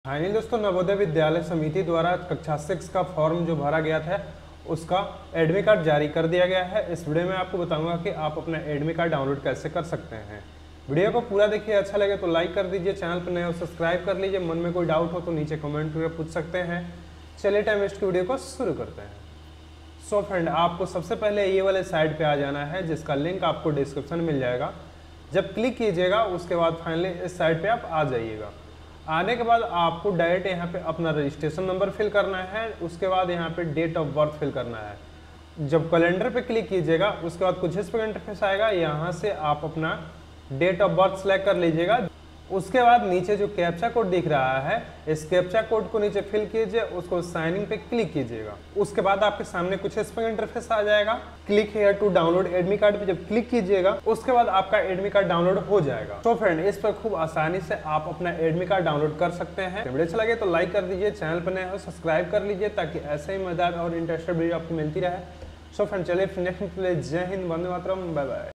Finally दोस्तों, नवोदय विद्यालय समिति द्वारा कक्षा 6 का फॉर्म जो भरा गया था उसका एडमिट कार्ड जारी कर दिया गया है। इस वीडियो में आपको बताऊंगा कि आप अपना एडमिट कार्ड डाउनलोड कैसे कर सकते हैं। वीडियो को पूरा देखिए, अच्छा लगे तो लाइक कर दीजिए, चैनल पर नए हो सब्सक्राइब कर लीजिए। मन में कोई डाउट हो तो नीचे कमेंट करके पूछ सकते हैं। चलिए टाइम वेस्ट की वीडियो को शुरू करते हैं। सो फ्रेंड, आपको सबसे पहले ये वाले साइट पे आ जाना है जिसका लिंक आपको डिस्क्रिप्शन में मिल जाएगा। जब क्लिक कीजिएगा उसके बाद फाइनली इस साइट पे आप आ जाइएगा। आने के बाद आपको डायरेक्ट यहाँ पे अपना रजिस्ट्रेशन नंबर फिल करना है। उसके बाद यहाँ पे डेट ऑफ बर्थ फिल करना है। जब कैलेंडर पे क्लिक कीजिएगा उसके बाद कुछ इस प्रकार इंटरफेस आएगा। यहाँ से आप अपना डेट ऑफ बर्थ सेलेक्ट कर लीजिएगा। उसके बाद नीचे जो कैप्चा कोड दिख रहा है, इस कैप्चा कोड को नीचे फिल कीजिए, उसको साइनिंग पे क्लिक कीजिएगा। उसके बाद आपके सामने कुछ इस प्रकार इंटरफेस आ जाएगा। Click here to download admit card पे जब क्लिक कीजिएगा उसके बाद आपका एडमिट कार्ड डाउनलोड हो जाएगा। तो फ्रेंड, इस पर खूब आसानी से आप अपना एडमिट कार्ड डाउनलोड कर सकते हैं। वीडियो अच्छा लगे तो लाइक कर दीजिए, चैनल पर नए हो सब्सक्राइब कर लीजिए ताकि ऐसे ही मजेदार और इंटरेस्टेड वीडियो आपको मिलती रहे। सो फ्रेंड, चलिए नेक्स्ट, जय हिंद, वंदे मातरम, बाय बाय।